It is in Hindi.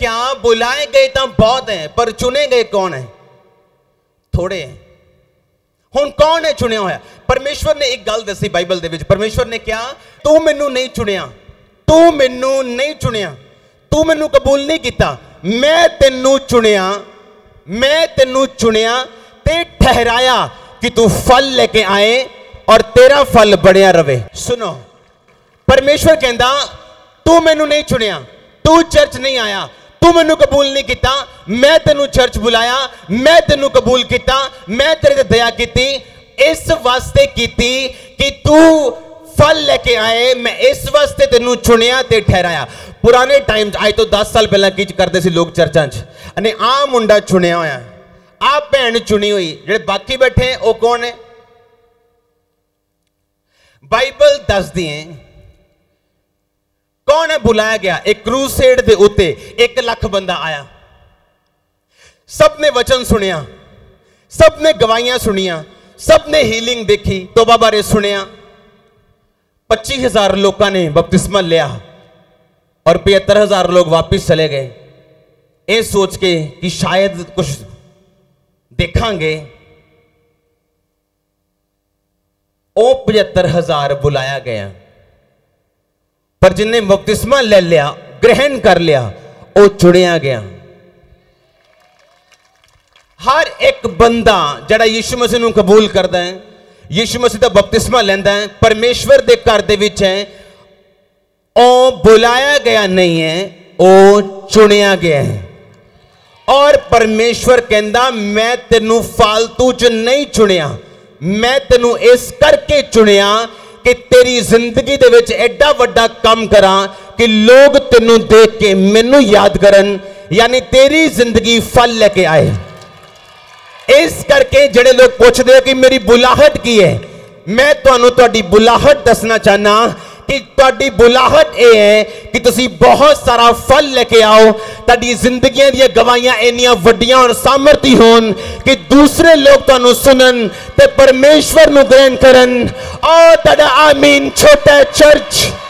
क्या बुलाए गए तो बहुत हैं पर चुने गए कौन है? थोड़े हैं। हुण कौन है चुनिया होया? परमेश्वर ने एक गल दसी बाइबल दे विच। परमेश्वर ने क्या? तू मैनू नहीं चुनिया, तू मैनू नहीं चुनिया, तू मैनू कबूल नहीं किया, मैं तेनू चुनिया, मैं तेनू चुनिया ते ठहराया कि तू फल लेके आए और तेरा फल बढ़िया रवे। सुनो, परमेश्वर कहंदा तू मैनू नहीं चुनिया, तू चर्च नहीं आया, तू मैनू कबूल नहीं किया, मैं तेनू चर्च बुलाया, मैं तेनू कबूल किया, मैं तेरे ते दया की, इस वास्ते की कि तू फल लेके आए, मैं इस वास्ते तेनू चुनिया ते ठहराया। पुराने टाइम आज तो 10 साल पहला की करते सी लोग चर्चां च, अने आ मुंडा चुनिया होया, आ भैन चुनी हुई, जेडे बाकी बैठे हैं वो कौन है? बाइबल दसदी है कौन है बुलाया गया। एक क्रूसेड दे उत्ते 1 लाख बंदा आया, सब ने वचन सुनिया, सब ने गवाहियां सुनिया, सब ने हीलिंग देखी, तौबा बारे सुनिया। 25,000 लोगों ने बपतिस्मा लिया और 75,000 लोग वापिस चले गए, ये सोच के कि शायद कुछ देखांगे। ओ 75,000 बुलाया गया, पर जिन्हें बपतिस्मा ले लिया, ग्रहण कर लिया, वो चुनिया गया। हर एक बंदा जड़ा यीशु मसीह नूं कबूल करता है, यीशु मसीह दा बपतिस्मा लेंदा है, परमेश्वर दे घर दे विच है, ओ बुलाया गया नहीं है, ओ चुनिया गया है। और परमेश्वर कहंदा मैं तेनू फालतू च नहीं चुनिया, मैं तेनू इस करके चुनिया कि तेरी जिंदगी दे विच एडा वड्डा काम करा कि लोग तेनू देख के मैनू याद करन, यानी तेरी जिंदगी फल लेके आए। इस करके जेडे लोग पूछते हो कि मेरी बुलाहट की है, मैं तुहानू तुहाडी बुलाहट दसना चाहना कि तुहाडी बुलाहट ये है कि तुसी बहुत सारा फल लेके आओ, तुहाडी जिंदगियां दी गवाहियां इन्नियां वड्डियां और सामर्थी होन कि दूसरे लोग तुहानू सुनन ते परमेश्वर नू ग्रहण करन। और तुहाडा आमीन छोटा चर्च